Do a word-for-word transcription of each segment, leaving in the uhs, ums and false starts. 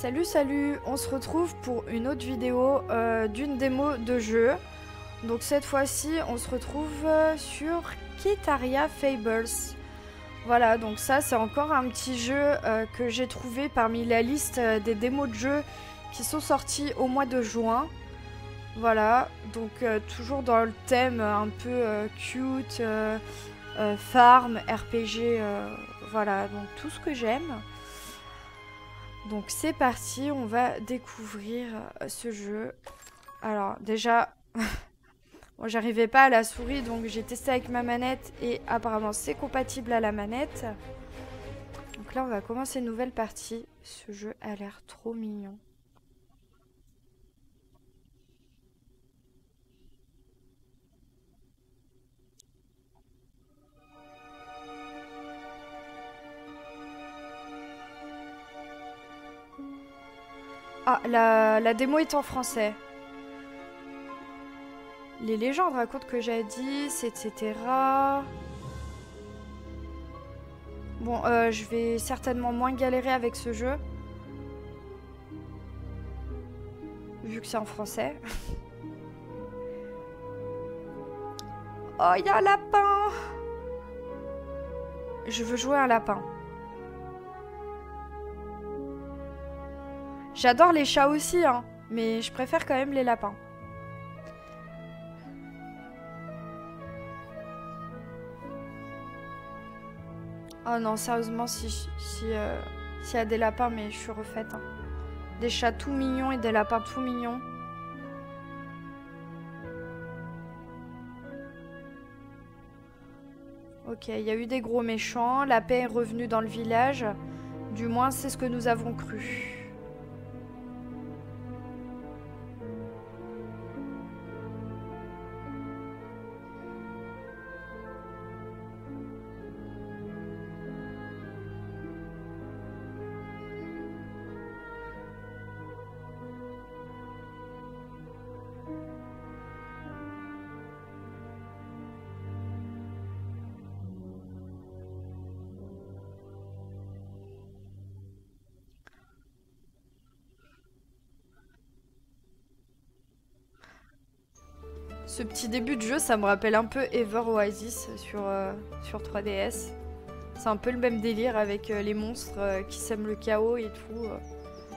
Salut salut, on se retrouve pour une autre vidéo euh, d'une démo de jeu. Donc cette fois-ci on se retrouve euh, sur Kitaria Fables. Voilà, donc ça c'est encore un petit jeu euh, que j'ai trouvé parmi la liste euh, des démos de jeux qui sont sortis au mois de juin. Voilà, donc euh, toujours dans le thème un peu euh, cute, euh, euh, farm, R P G, euh, voilà, donc tout ce que j'aime. Donc c'est parti, on va découvrir euh, ce jeu. Alors déjà, bon, j'arrivais pas à la souris, donc j'ai testé avec ma manette et apparemment c'est compatible à la manette. Donc là on va commencer une nouvelle partie. Ce jeu a l'air trop mignon. Ah, la, la démo est en français. Les légendes racontent que jadis, et cetera. Bon, euh, je vais certainement moins galérer avec ce jeu. Vu que c'est en français. Oh, il y a un lapin! Je veux jouer un lapin. J'adore les chats aussi, hein, mais je préfère quand même les lapins. Oh non, sérieusement, si si euh, s'il y a des lapins, mais je suis refaite. Hein. Des chats tout mignons et des lapins tout mignons. Ok, il y a eu des gros méchants. La paix est revenue dans le village. Du moins, c'est ce que nous avons cru. Ce petit début de jeu, ça me rappelle un peu Ever Oasis sur, euh, sur trois D S. C'est un peu le même délire avec euh, les monstres euh, qui sèment le chaos et tout. Euh.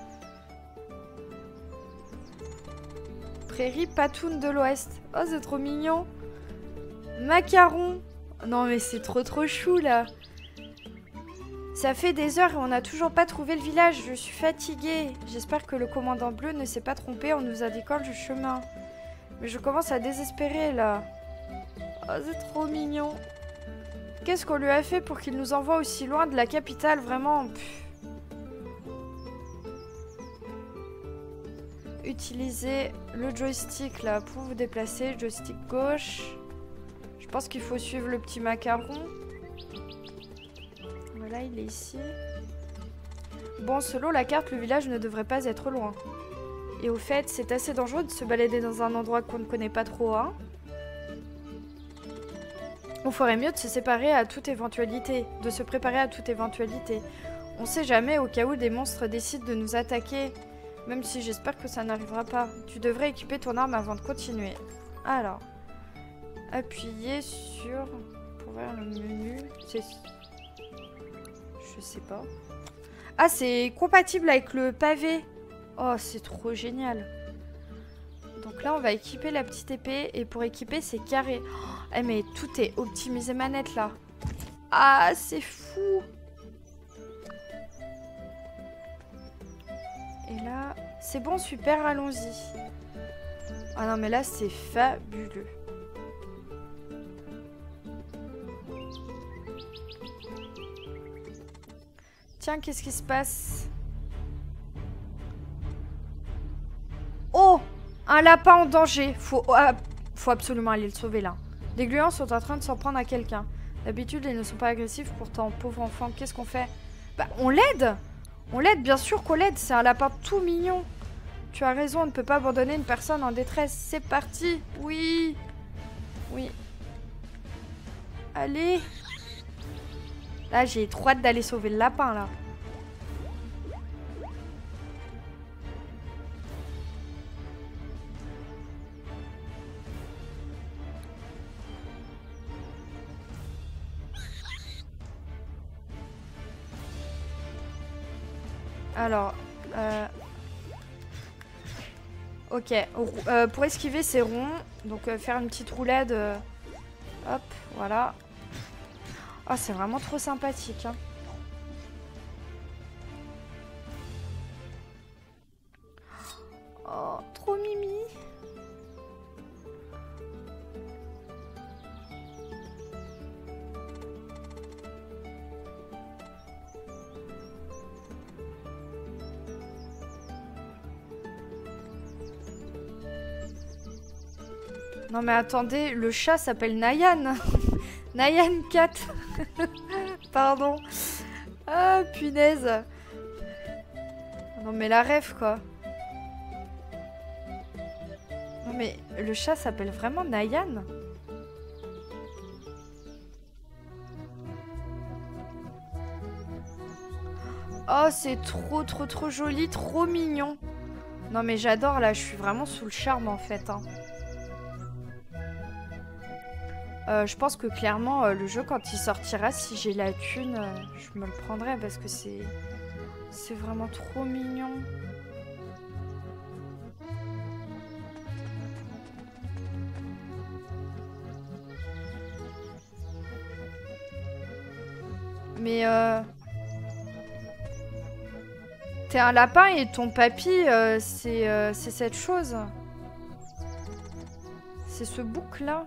Prairie Patoune de l'Ouest. Oh, c'est trop mignon. Macaron. Non, mais c'est trop trop chou, là. Ça fait des heures et on n'a toujours pas trouvé le village. Je suis fatiguée. J'espère que le commandant bleu ne s'est pas trompé en nous indiquant le chemin. Mais je commence à désespérer, là. Oh, c'est trop mignon. Qu'est-ce qu'on lui a fait pour qu'il nous envoie aussi loin de la capitale, vraiment? Pff. Utilisez le joystick, là, pour vous déplacer. Joystick gauche. Je pense qu'il faut suivre le petit macaron. Voilà, il est ici. Bon, selon la carte, le village ne devrait pas être loin. Et au fait, c'est assez dangereux de se balader dans un endroit qu'on ne connaît pas trop, hein. On ferait mieux de se séparer à toute éventualité, de se préparer à toute éventualité. On sait jamais au cas où des monstres décident de nous attaquer, même si j'espère que ça n'arrivera pas. Tu devrais équiper ton arme avant de continuer. Alors, appuyez sur... pour ouvrir le menu, c'est... Je sais pas. Ah, c'est compatible avec le pavé. Oh, c'est trop génial. Donc là, on va équiper la petite épée. Et pour équiper, c'est carré. Oh, eh, mais tout est optimisé manette, là. Ah, c'est fou. Et là... C'est bon, super, allons-y. Ah non, mais là, c'est fabuleux. Tiens, qu'est-ce qui se passe ? Oh! Un lapin en danger. Faut, euh, faut absolument aller le sauver là. Des gluants sont en train de s'en prendre à quelqu'un. D'habitude, ils ne sont pas agressifs. Pourtant, pauvre enfant, qu'est-ce qu'on fait? Bah, on l'aide! On l'aide, bien sûr qu'on l'aide. C'est un lapin tout mignon. Tu as raison, on ne peut pas abandonner une personne en détresse. C'est parti! Oui! Oui. Allez! Là, j'ai trop hâte d'aller sauver le lapin, là. Alors, euh... ok, euh, pour esquiver c'est rond, donc euh, faire une petite roulade, euh... hop, voilà. Oh, c'est vraiment trop sympathique, hein. Oh, trop mimi. Non mais attendez, le chat s'appelle Nayan. Nayan Cat. Pardon. Ah punaise. Non mais la rêve quoi. Non mais le chat s'appelle vraiment Nayan. Oh c'est trop trop trop joli, trop mignon. Non mais j'adore là, je suis vraiment sous le charme en fait, hein. Euh, je pense que clairement, euh, le jeu, quand il sortira, si j'ai la thune, euh, je me le prendrai parce que c'est... C'est vraiment trop mignon. Mais euh... t'es un lapin et ton papy, euh, c'est euh, c'est cette chose. C'est ce bouc-là.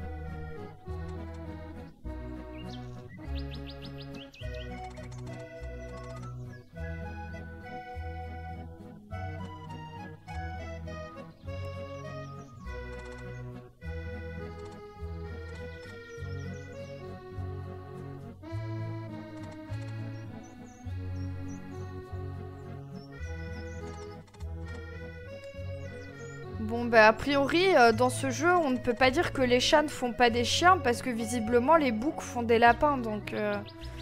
Bon bah a priori euh, dans ce jeu on ne peut pas dire que les chats ne font pas des chiens parce que visiblement les boucs font des lapins donc euh...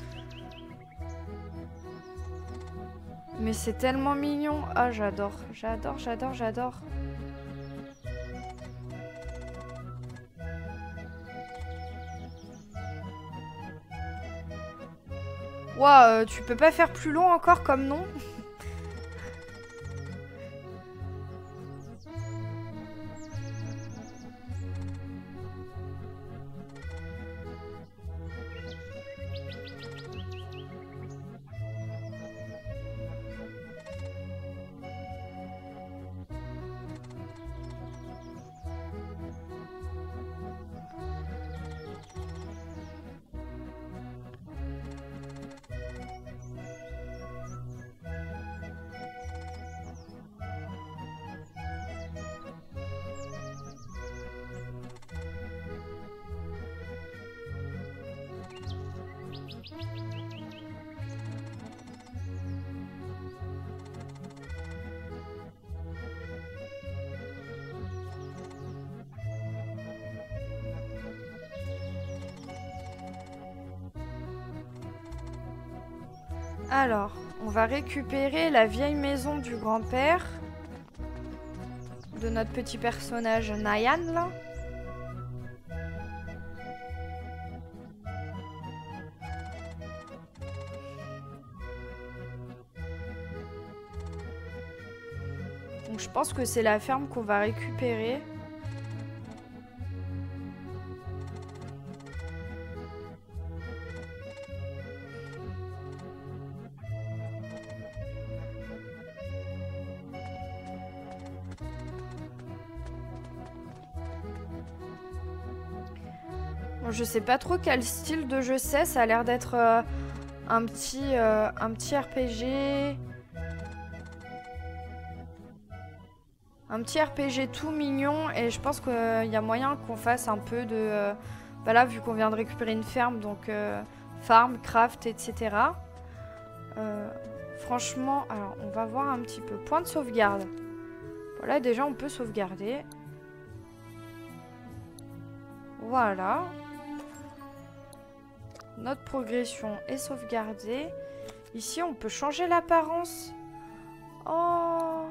Mais c'est tellement mignon. Ah j'adore, j'adore, j'adore, j'adore. Ouah, euh, tu peux pas faire plus long encore comme nom? Alors, on va récupérer la vieille maison du grand-père de notre petit personnage Nayan, là. Donc je pense que c'est la ferme qu'on va récupérer. Je sais pas trop quel style de jeu c'est, ça a l'air d'être euh, un petit euh, un petit R P G. Un petit R P G tout mignon et je pense qu'il euh, y a moyen qu'on fasse un peu de... Euh, bah là, vu qu'on vient de récupérer une ferme, donc euh, farm, craft, et cetera. Euh, franchement, alors on va voir un petit peu. Point de sauvegarde. Voilà, déjà on peut sauvegarder. Voilà. Notre progression est sauvegardée. Ici, on peut changer l'apparence. Oh!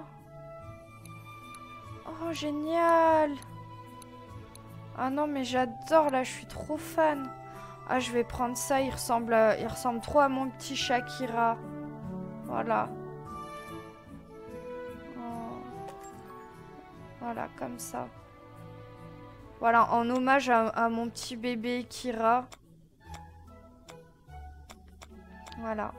Oh, génial! Ah non, mais j'adore, là, je suis trop fan. Ah, je vais prendre ça, il ressemble, à... il ressemble trop à mon petit Shakira. Voilà. Voilà, comme ça. Voilà, en hommage à, à mon petit bébé Kira. Voilà.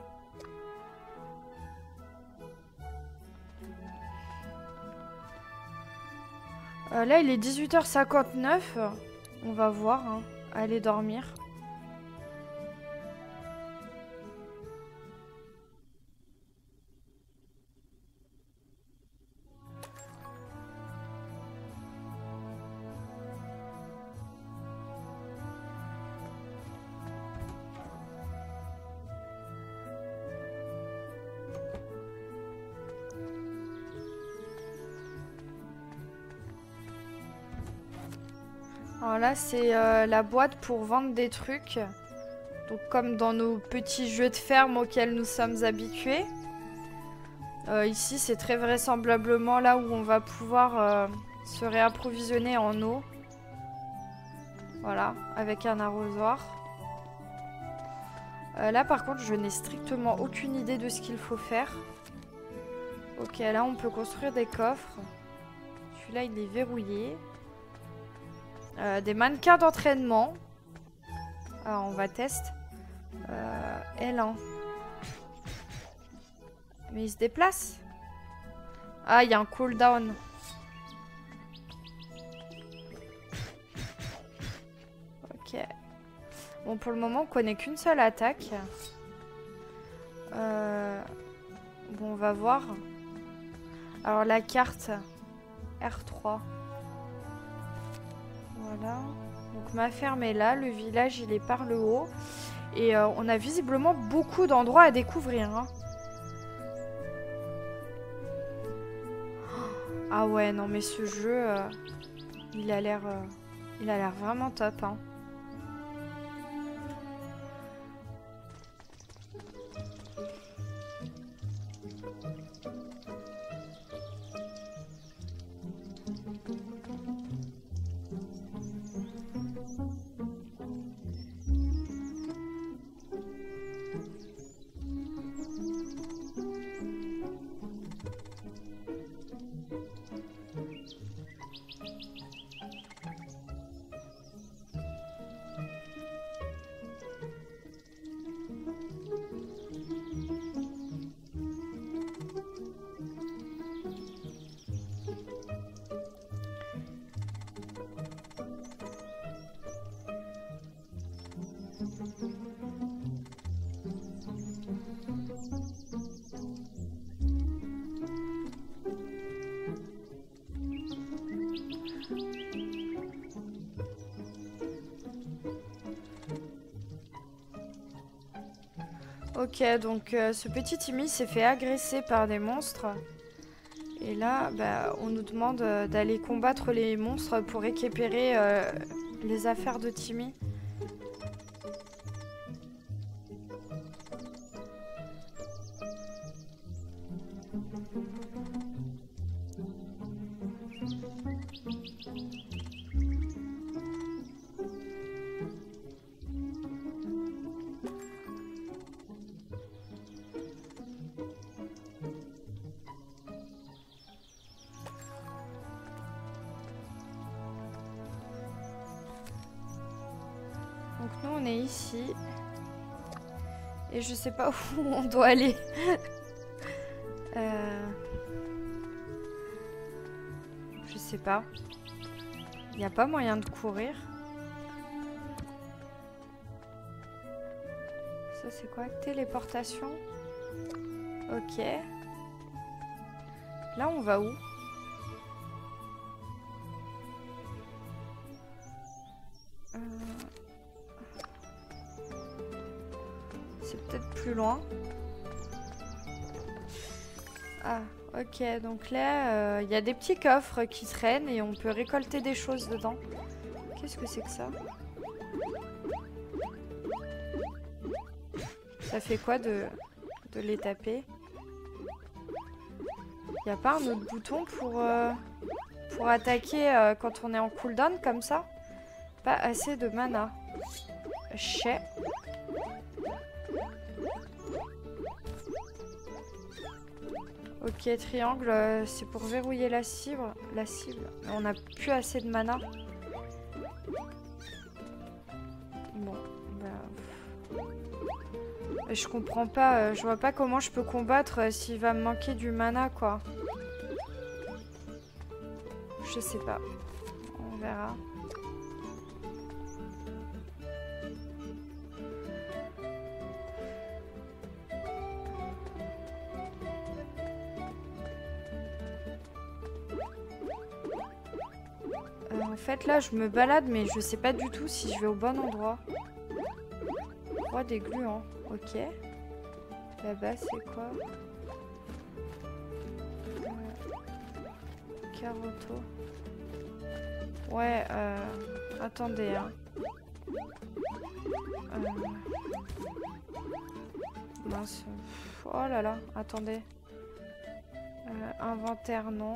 Euh, là, il est dix-huit heures cinquante-neuf. On va voir, hein. Aller dormir. Alors là, c'est euh, la boîte pour vendre des trucs. Donc comme dans nos petits jeux de ferme auxquels nous sommes habitués. Euh, ici, c'est très vraisemblablement là où on va pouvoir euh, se réapprovisionner en eau. Voilà, avec un arrosoir. Euh, là, par contre, je n'ai strictement aucune idée de ce qu'il faut faire. Ok, là, on peut construire des coffres. Celui-là, il est verrouillé. Euh, des mannequins d'entraînement. Alors, on va tester. Euh, L un. Mais il se déplace. Ah, il y a un cooldown. Ok. Bon, pour le moment, on connaît qu'une seule attaque. Euh... Bon, on va voir. Alors, la carte R trois. Voilà. Donc, ma ferme est là. Le village, il est par le haut. Et euh, on a visiblement beaucoup d'endroits à découvrir. Hein. Ah ouais, non, mais ce jeu, euh, il a l'air euh, il a l'air vraiment top. Hein. Ok, donc euh, ce petit Timmy s'est fait agresser par des monstres. Et là, bah, on nous demande euh, d'aller combattre les monstres pour récupérer euh, les affaires de Timmy. Donc nous on est ici. Et je sais pas où on doit aller. euh... Je sais pas. Il n'y a pas moyen de courir. Ça c'est quoi? Téléportation. Ok. Là on va où? euh... C'est peut-être plus loin. Ah, ok. Donc là, il euh, y a des petits coffres qui traînent et on peut récolter des choses dedans. Qu'est-ce que c'est que ça? Ça fait quoi de, de les taper? Il n'y a pas un autre bouton pour, euh, pour attaquer euh, quand on est en cooldown comme ça? Pas assez de mana. Chais. Ok, triangle, euh, c'est pour verrouiller la cible. La cible. On n'a plus assez de mana. Bon, bah... Je comprends pas, euh, je vois pas comment je peux combattre euh, s'il va me manquer du mana, quoi. Je sais pas. On verra. Euh, en fait, là, je me balade, mais je sais pas du tout si je vais au bon endroit. Roi des gluants, ok. Là-bas, c'est quoi? euh... Caroto. Ouais, euh... attendez, hein. Euh... Mince. Oh là là, attendez. Euh, inventaire, non.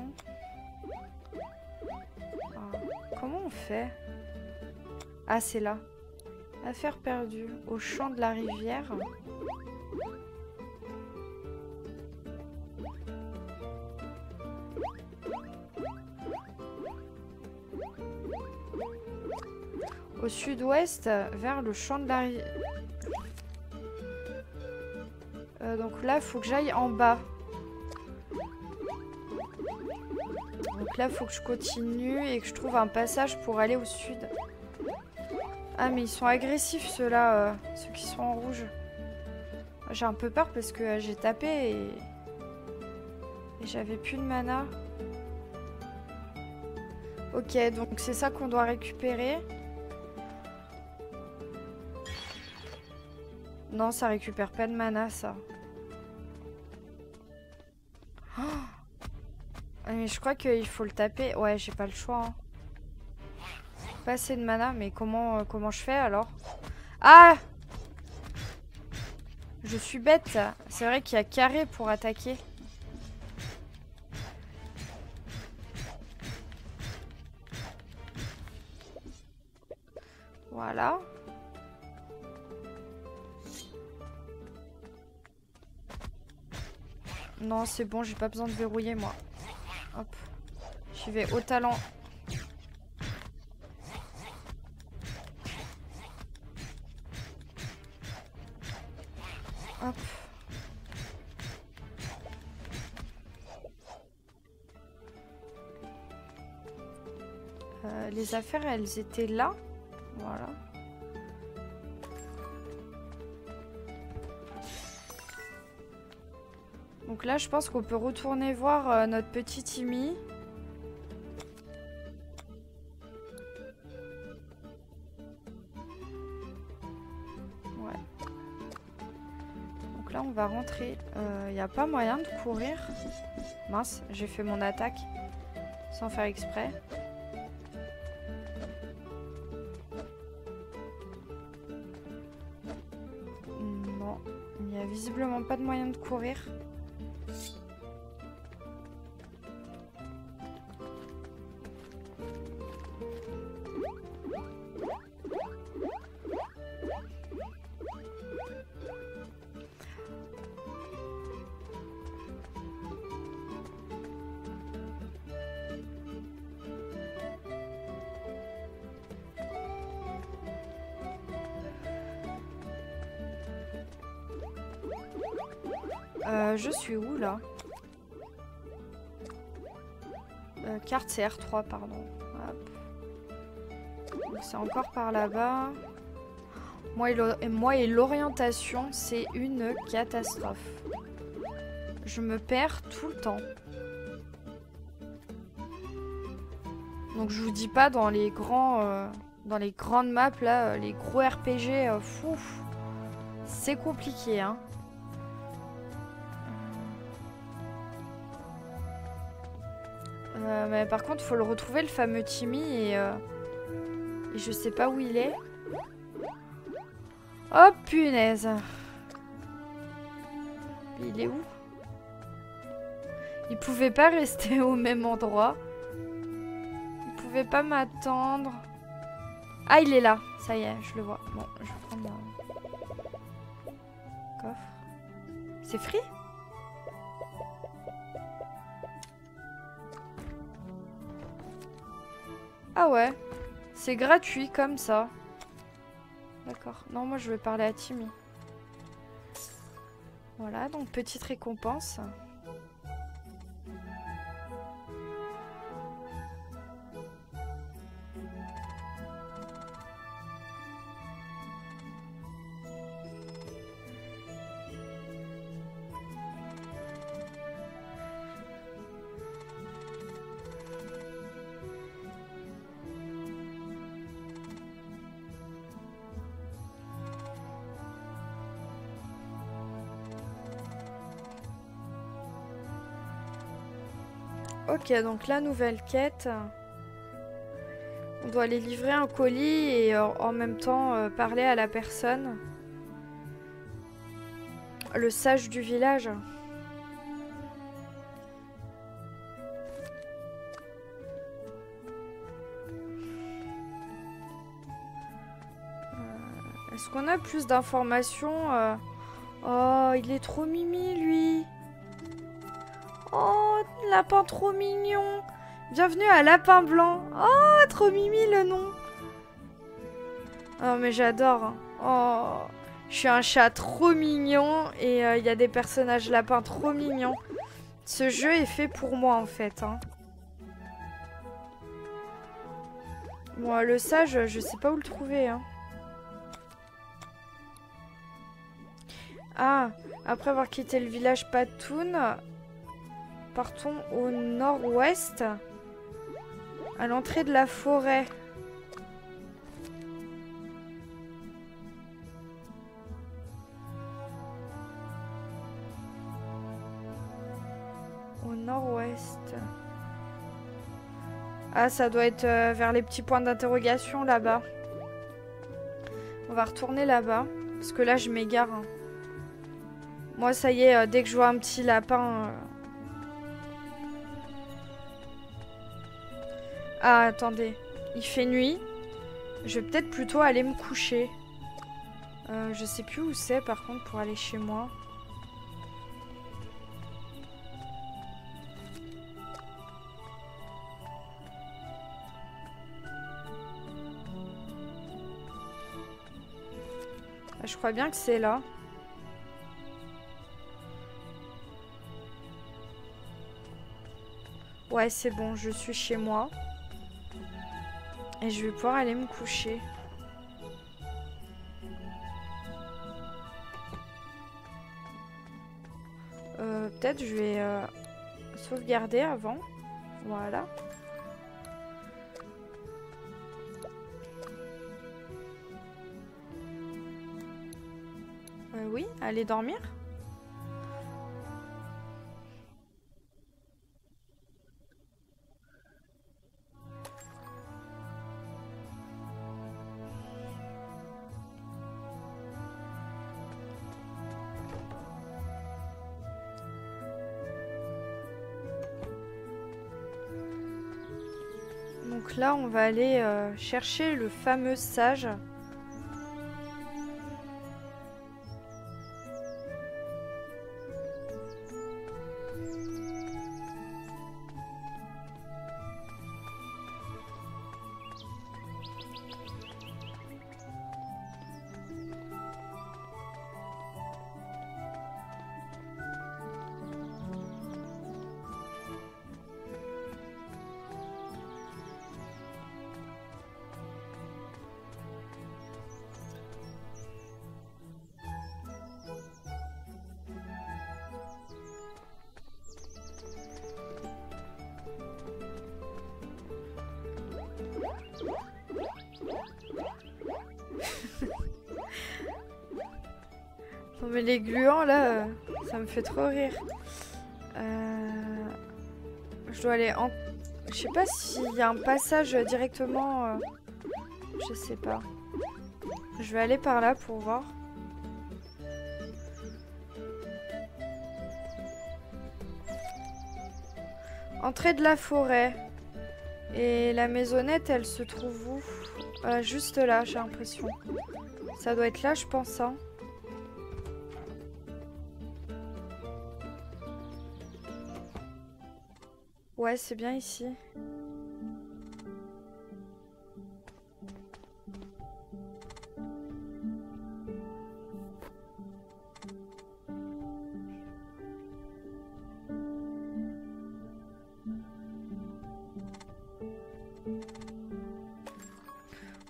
Ah. Comment on fait? Ah, c'est là. Affaire perdue. Au champ de la rivière. Au sud-ouest, vers le champ de la rivière. Euh, donc là, il faut que j'aille en bas. Donc là, il faut que je continue et que je trouve un passage pour aller au sud. Ah, mais ils sont agressifs, ceux-là, euh, ceux qui sont en rouge. J'ai un peu peur parce que euh, j'ai tapé et, et j'avais plus de mana. Ok, donc c'est ça qu'on doit récupérer. Non, ça récupère pas de mana, ça. Oh, mais je crois qu'il faut le taper. Ouais, j'ai pas le choix. Hein. Pas assez de mana, mais comment, euh, comment je fais alors? Ah! Je suis bête. C'est vrai qu'il y a carré pour attaquer. Voilà. Non, c'est bon, j'ai pas besoin de verrouiller, moi. Hop. J'y vais au talent. Hop. Euh, les affaires, elles étaient là. Voilà. Donc là, je pense qu'on peut retourner voir euh, notre petit Timmy. Ouais. Donc là, on va rentrer. Il euh, n'y a pas moyen de courir. Mince, j'ai fait mon attaque sans faire exprès. Non, il n'y a visiblement pas de moyen de courir. Euh, je suis où là? euh, Carte c'est R trois, pardon. C'est encore par là-bas. Moi et moi et l'orientation, c'est une catastrophe. Je me perds tout le temps. Donc je vous dis pas dans les grands, euh, dans les grandes maps là, euh, les gros R P G, euh, fou, c'est compliqué hein. Euh, mais par contre, faut le retrouver le fameux Timmy et, euh, et je sais pas où il est. Oh punaise! Il est où? Il pouvait pas rester au même endroit. Il pouvait pas m'attendre. Ah, il est là. Ça y est, je le vois. Bon, je vais prendre un coffre. C'est free? Ah ouais. C'est gratuit comme ça. D'accord. Non, moi je vais parler à Timmy. Voilà, donc petite récompense. Ok, donc la nouvelle quête. On doit aller livrer un colis et euh, en même temps euh, parler à la personne. Le sage du village. Euh, Est-ce qu'on a plus d'informations euh... Oh, il est trop mimi, lui. Oh, lapin trop mignon. Bienvenue à Lapin Blanc. Oh, trop mimi le nom. Oh, mais j'adore. Oh, je suis un chat trop mignon et il euh, y a des personnages lapins trop mignons. Ce jeu est fait pour moi en fait. Hein. Bon, le sage, je sais pas où le trouver. Hein. Ah, après avoir quitté le village Patoun, partons au nord-ouest, à l'entrée de la forêt. Au nord-ouest. Ah, ça doit être euh, vers les petits points d'interrogation là-bas. On va retourner là-bas, parce que là, je m'égare. Hein. Moi, ça y est, euh, dès que je vois un petit lapin... Euh... Ah, attendez. Il fait nuit. Je vais peut-être plutôt aller me coucher. Euh, je sais plus où c'est, par contre, pour aller chez moi. Je crois bien que c'est là. Ouais, c'est bon, je suis chez moi. Et je vais pouvoir aller me coucher. Euh, peut-être je vais euh, sauvegarder avant. Voilà. Euh, oui, aller dormir. Donc là, on va aller euh, chercher le fameux sage. Non mais les gluants là, euh, ça me fait trop rire. Euh... Je dois aller en... Je sais pas s'il y a un passage directement... Euh... Je sais pas. Je vais aller par là pour voir. Entrée de la forêt. Et la maisonnette, elle se trouve où? euh, Juste là, j'ai l'impression. Ça doit être là, je pense. Hein. Ouais, c'est bien ici.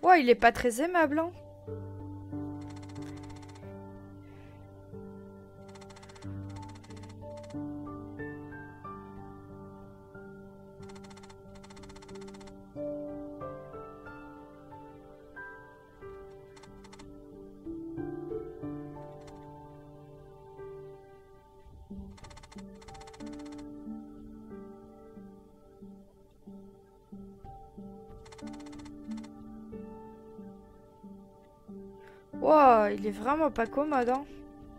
Ouais, il est pas très aimable, hein. Wow, il est vraiment pas commode, hein.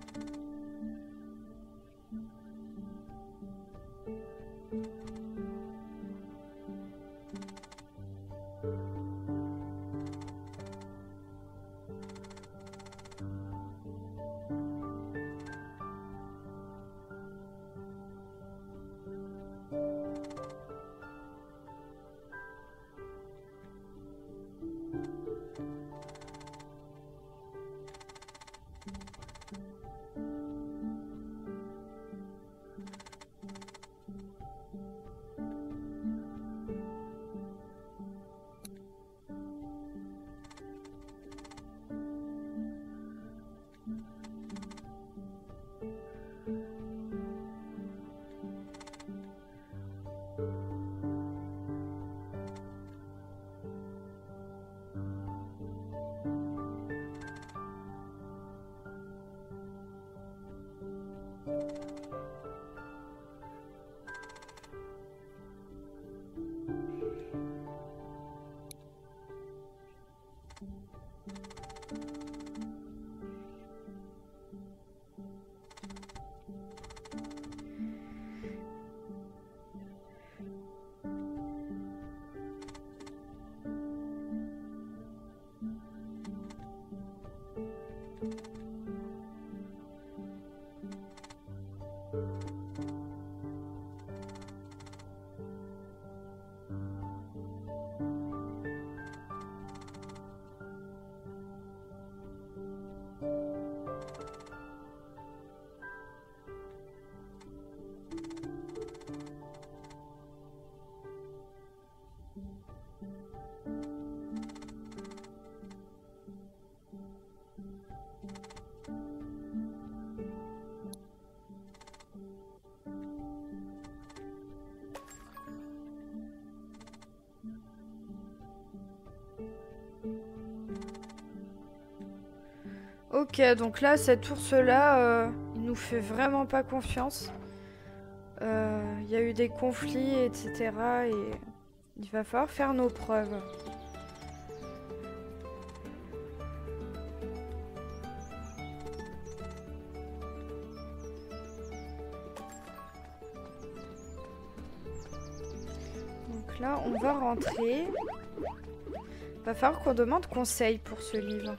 Ok, donc là, cet ours-là, euh, il nous fait vraiment pas confiance. Euh, Il y a eu des conflits, et cetera. Et il va falloir faire nos preuves. Donc là, on va rentrer. Il va falloir qu'on demande conseil pour ce livre.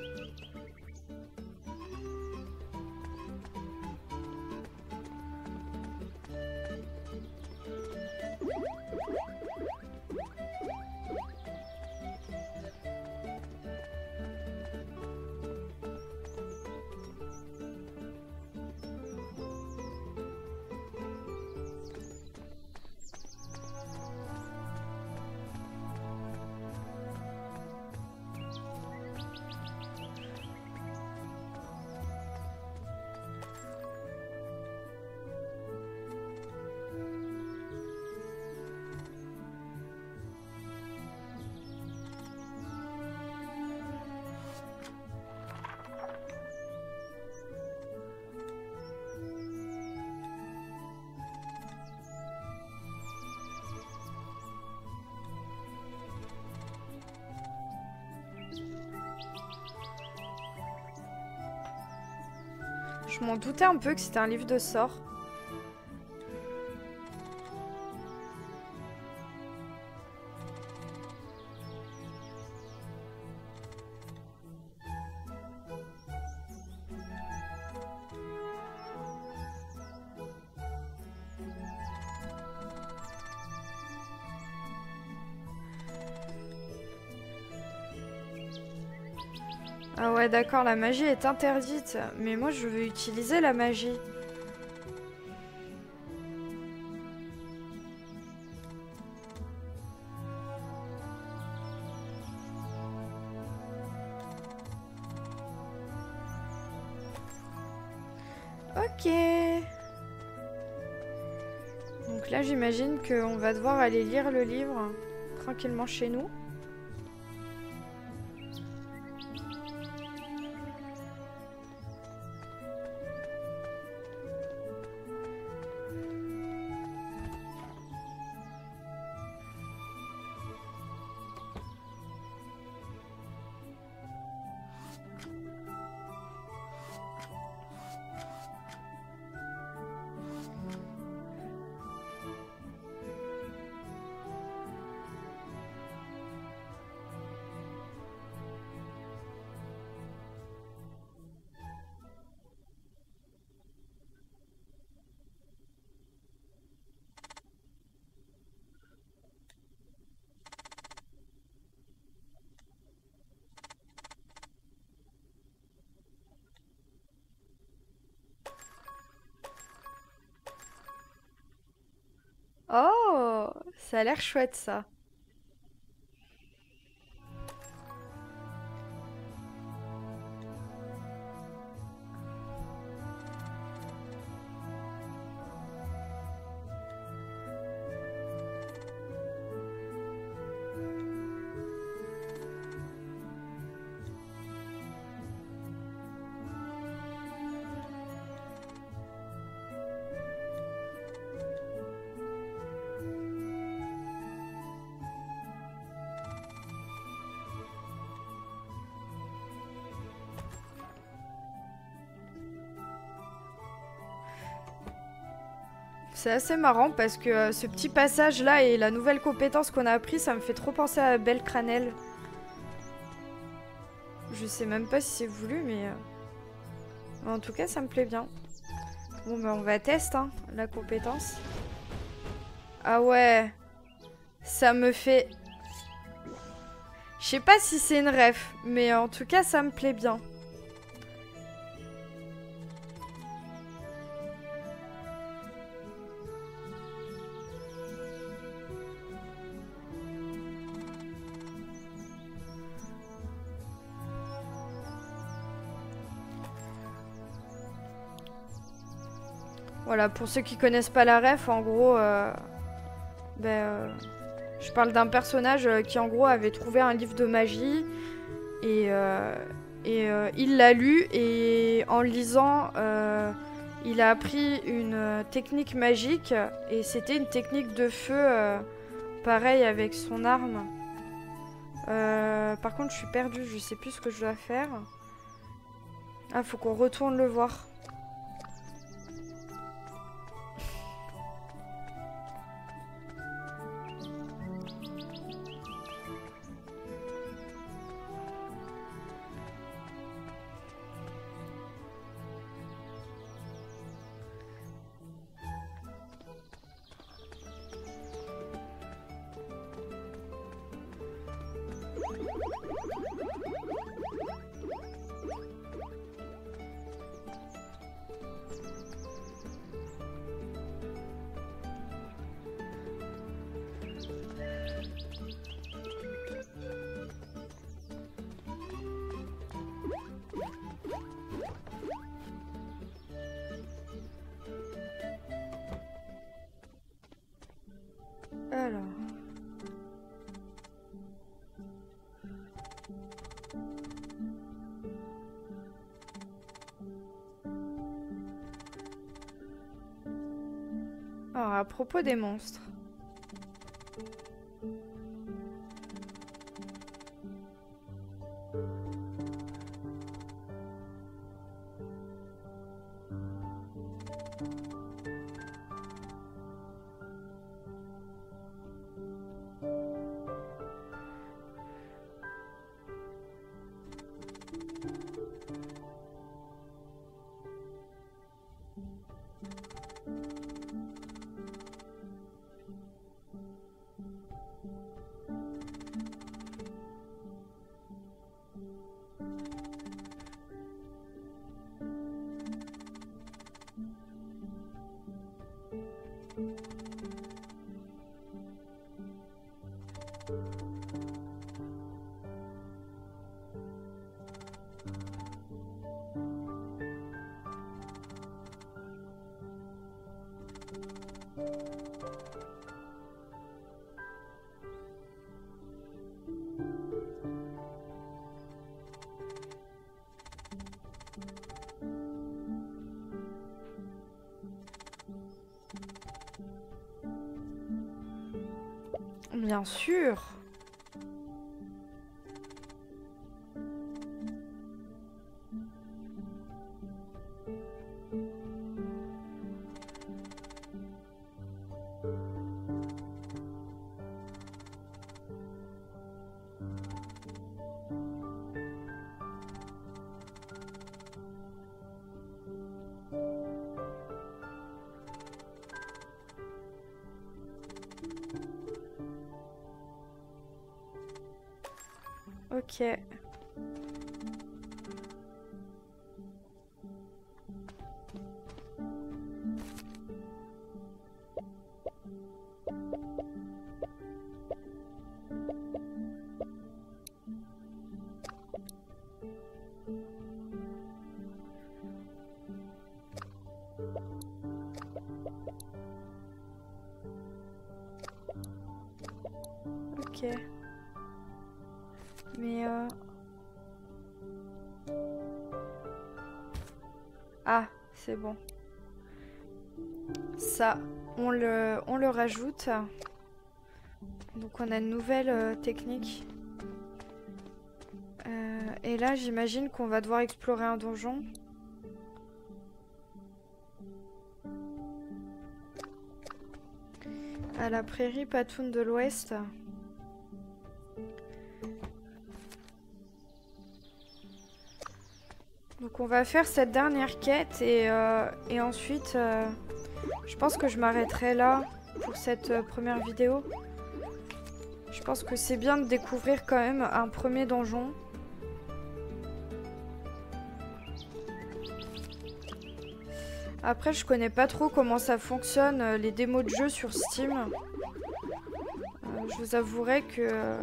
Je m'en doutais un peu que c'était un livre de sorts. Ah ouais, d'accord, la magie est interdite. Mais moi, je veux utiliser la magie. Ok. Donc là, j'imagine qu'on va devoir aller lire le livre tranquillement chez nous. Oh, ça a l'air chouette ça. C'est assez marrant parce que euh, ce petit passage là et la nouvelle compétence qu'on a appris, ça me fait trop penser à Belle Cranel. Je sais même pas si c'est voulu, mais euh... en tout cas, ça me plaît bien. Bon, bah, on va tester hein, la compétence. Ah ouais, ça me fait. Je sais pas si c'est une ref, mais en tout cas, ça me plaît bien. Voilà, pour ceux qui connaissent pas la ref, en gros, euh, ben, euh, je parle d'un personnage qui en gros avait trouvé un livre de magie et, euh, et euh, il l'a lu et en le lisant, euh, il a appris une technique magique et c'était une technique de feu, euh, pareil avec son arme. Euh, par contre, je suis perdue, je sais plus ce que je dois faire. Ah, faut qu'on retourne le voir. Alors. Alors, à propos des monstres. Bien sûr. Ok. Ok. Mais euh... Ah, c'est bon. Ça, on le, on le rajoute. Donc on a une nouvelle euh, technique. Euh, et là, j'imagine qu'on va devoir explorer un donjon. À la prairie Patoun de l'Ouest. Donc on va faire cette dernière quête et, euh, et ensuite euh, je pense que je m'arrêterai là pour cette euh, première vidéo. Je pense que c'est bien de découvrir quand même un premier donjon. Après je connais pas trop comment ça fonctionne euh, les démos de jeu sur Steam. Euh, je vous avouerai que... Euh,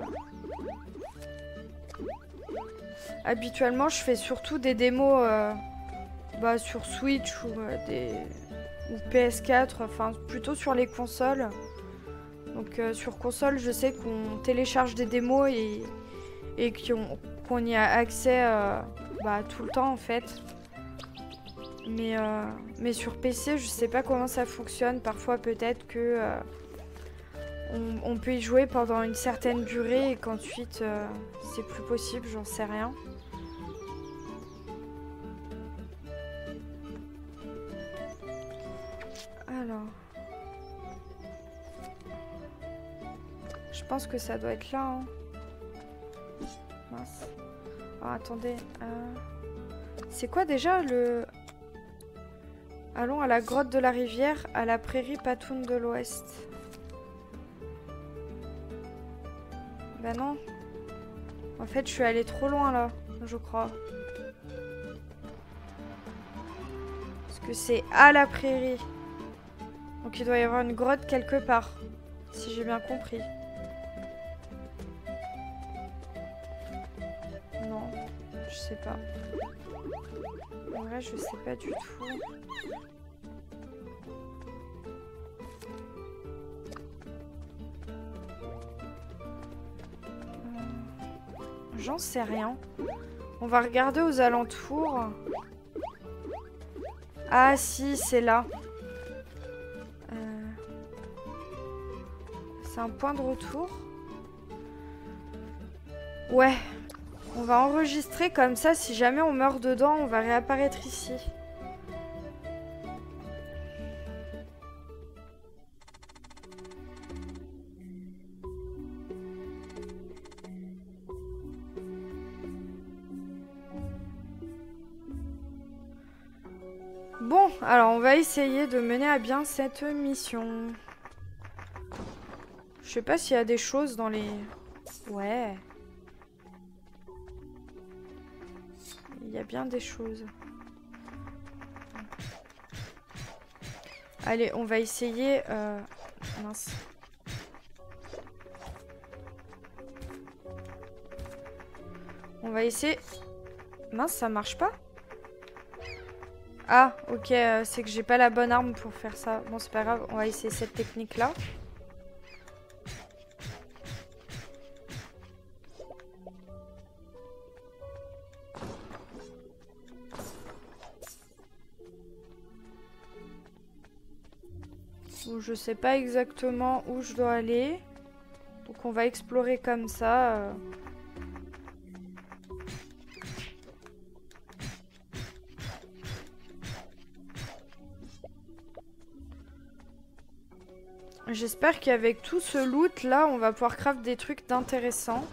habituellement, je fais surtout des démos euh, bah, sur Switch ou, euh, des... ou P S quatre, enfin plutôt sur les consoles. Donc euh, sur console, je sais qu'on télécharge des démos et, et qu'on qu'on y a accès euh, bah, tout le temps en fait. Mais, euh, mais sur P C, je sais pas comment ça fonctionne. Parfois, peut-être que euh, on, on peut y jouer pendant une certaine durée et qu'ensuite euh, c'est plus possible, j'en sais rien. Alors, je pense que ça doit être là. Hein. Mince. Oh, attendez. Euh... C'est quoi déjà le... Allons à la grotte de la rivière, à la prairie Patoun de l'Ouest. Bah non. En fait, je suis allée trop loin là, je crois. Parce que c'est à la prairie. Donc il doit y avoir une grotte quelque part, si j'ai bien compris. Non, je sais pas. En vrai, je sais pas du tout. J'en sais rien. On va regarder aux alentours. Ah si, c'est là. Euh... C'est un point de retour. Ouais. On va enregistrer comme ça. Si jamais on meurt dedans, on va réapparaître ici. Bon, alors on va essayer de mener à bien cette mission. Je sais pas s'il y a des choses dans les... Ouais. Il y a bien des choses. Allez, on va essayer... Euh... Mince. On va essayer... Mince, ça marche pas? Ah, ok, euh, c'est que j'ai pas la bonne arme pour faire ça. Bon, c'est pas grave, on va essayer cette technique-là. Bon, je sais pas exactement où je dois aller. Donc on va explorer comme ça. Euh... J'espère qu'avec tout ce loot là, on va pouvoir craft des trucs d'intéressants.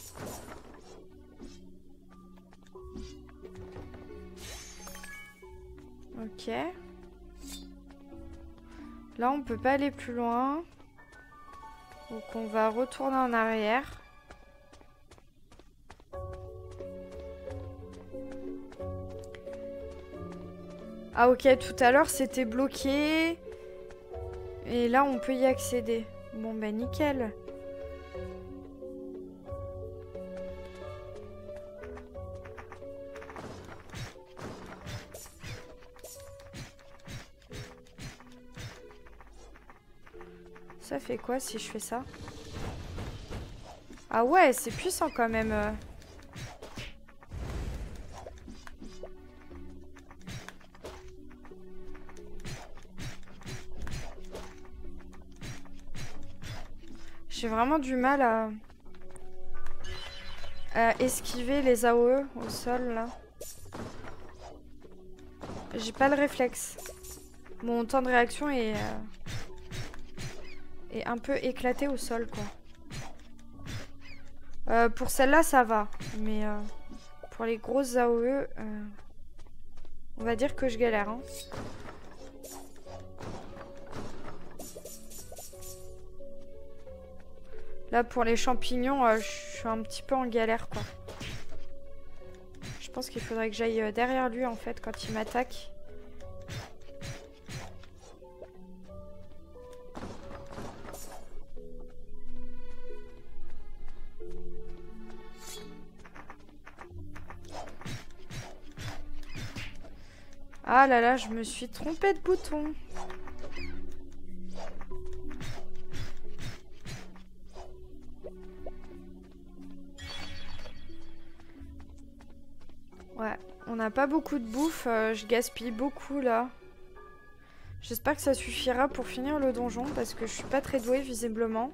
Ok. Là, on peut pas aller plus loin. Donc on va retourner en arrière. Ah ok, tout à l'heure c'était bloqué. Et là, on peut y accéder. Bon, bah nickel. Ça fait quoi si je fais ça? Ah ouais, c'est puissant quand même. J'ai vraiment du mal à... à esquiver les A O E au sol là. J'ai pas le réflexe. Mon temps de réaction est, euh... est un peu éclaté au sol quoi. Euh, pour celle-là ça va. Mais euh, pour les grosses A O E, euh... on va dire que je galère. Hein. Là, pour les champignons, euh, je suis un petit peu en galère, quoi. Je pense qu'il faudrait que j'aille derrière lui, en fait, quand il m'attaque. Ah là là, je me suis trompée de bouton. Ouais, on n'a pas beaucoup de bouffe, euh, je gaspille beaucoup là. J'espère que ça suffira pour finir le donjon parce que je suis pas très douée visiblement.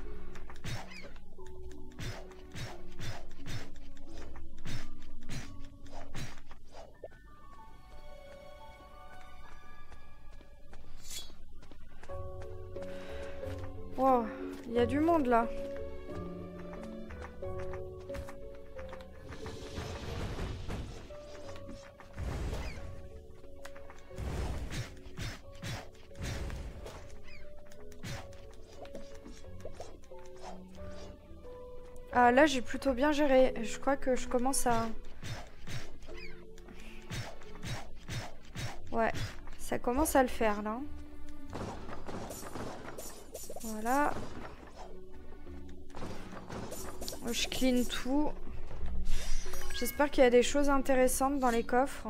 Wow, il y a du monde là. Ah là j'ai plutôt bien géré. Je crois que je commence à... Ouais, ça commence à le faire là. Voilà. Je clean tout. J'espère qu'il y a des choses intéressantes dans les coffres.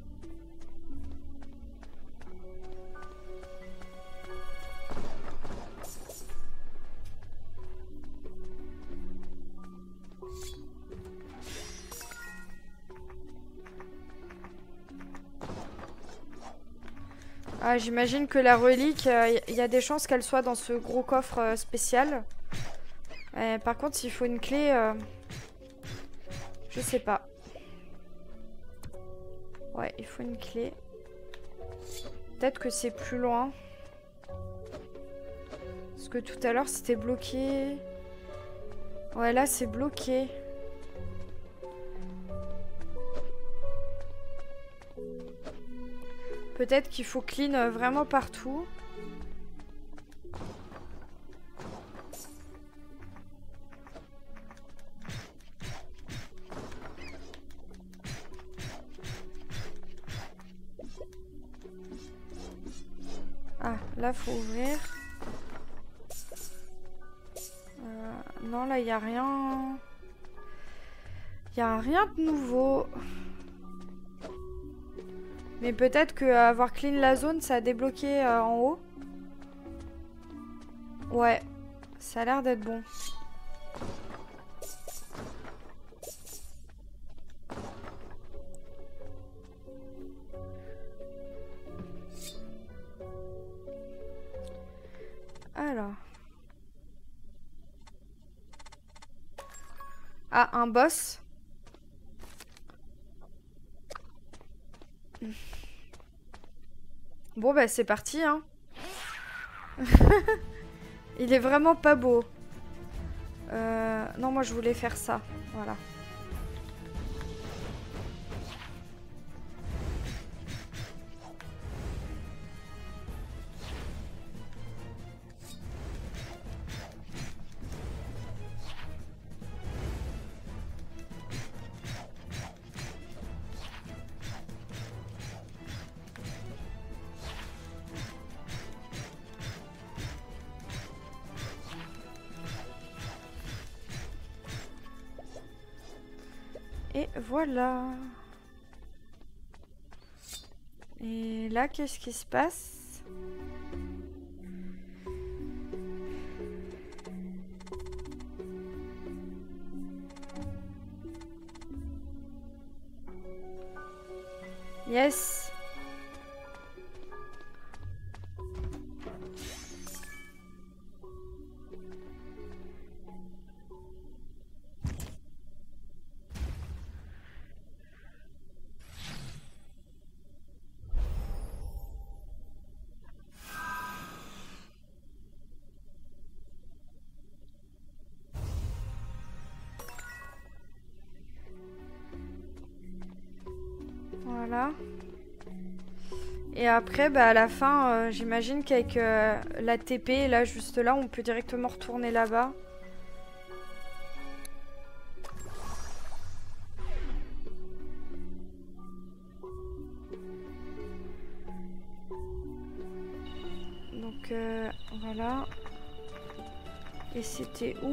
Ah, j'imagine que la relique, il euh, y a des chances qu'elle soit dans ce gros coffre euh, spécial. Euh, par contre, s'il faut une clé, euh, je sais pas. Ouais, il faut une clé. Peut-être que c'est plus loin. Parce que tout à l'heure, c'était bloqué. Ouais, là, c'est bloqué. Peut-être qu'il faut clean vraiment partout. Ah, là, faut ouvrir. Euh, non, là, il n'y a rien. Il n'y a rien de nouveau. Mais peut-être que avoir clean la zone, ça a débloqué euh, en haut. Ouais, ça a l'air d'être bon. Alors. Ah, un boss. Bon bah c'est parti hein. Il est vraiment pas beau. Euh, non moi je voulais faire ça. Voilà. Et voilà. Et là, qu'est-ce qui se passe? Yes. Voilà. Et après, bah, à la fin, euh, j'imagine qu'avec euh, la T P, là, juste là, on peut directement retourner là-bas. Donc, euh, voilà. Et c'était où ?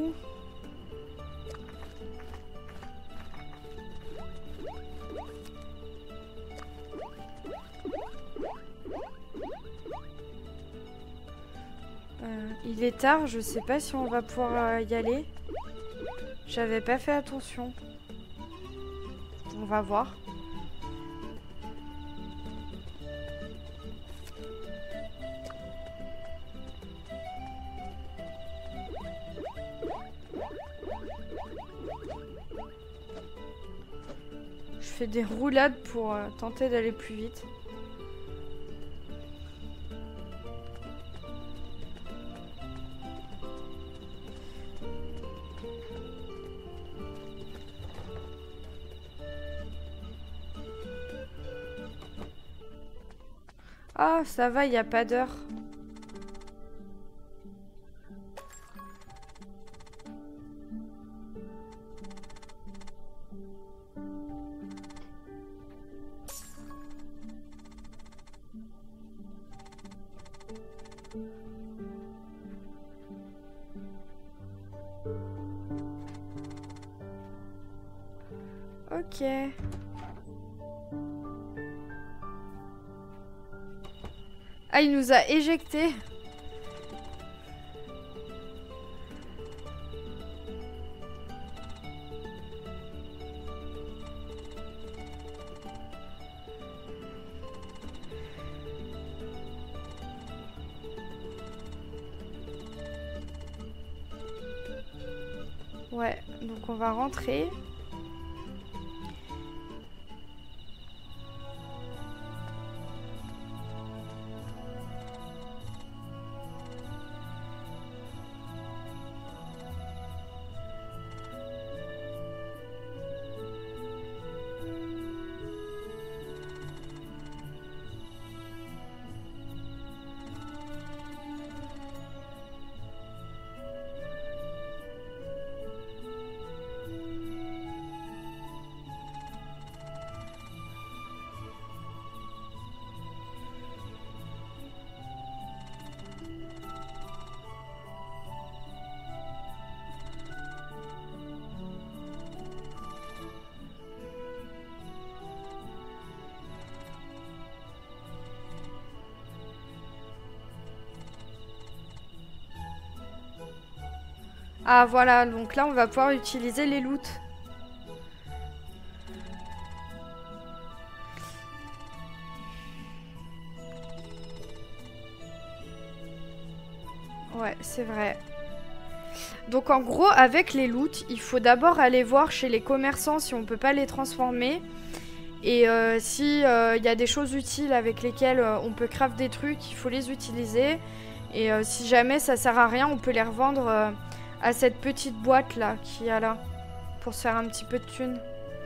Euh, il est tard, je sais pas si on va pouvoir euh, y aller. J'avais pas fait attention. On va voir. Je fais des roulades pour euh, tenter d'aller plus vite. Ah, ça va, il n'y a pas d'heure. Ok. Ah, il nous a éjectés. Ouais, donc on va rentrer. Ah voilà, donc là on va pouvoir utiliser les loots. Ouais, c'est vrai. Donc en gros, avec les loots, il faut d'abord aller voir chez les commerçants si on peut pas les transformer. Et euh, si il euh, y a des choses utiles avec lesquelles euh, on peut craft des trucs, il faut les utiliser. Et euh, si jamais ça sert à rien, on peut les revendre euh, à cette petite boîte là qu'il y a là. Pour se faire un petit peu de thunes.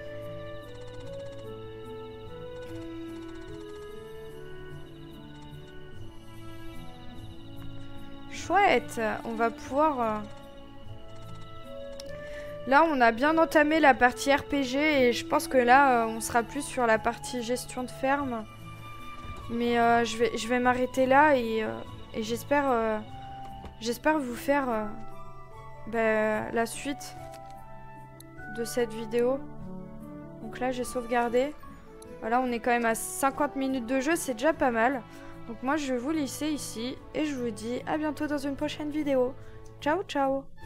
Chouette, on va pouvoir... Euh... Là, on a bien entamé la partie R P G et je pense que là, euh, on sera plus sur la partie gestion de ferme. Mais euh, je vais, je vais m'arrêter là et, euh, et j'espère euh, j'espère vous faire euh, bah, la suite de cette vidéo. Donc là, j'ai sauvegardé. Voilà, on est quand même à cinquante minutes de jeu, c'est déjà pas mal. Donc moi, je vais vous laisser ici et je vous dis à bientôt dans une prochaine vidéo. Ciao, ciao!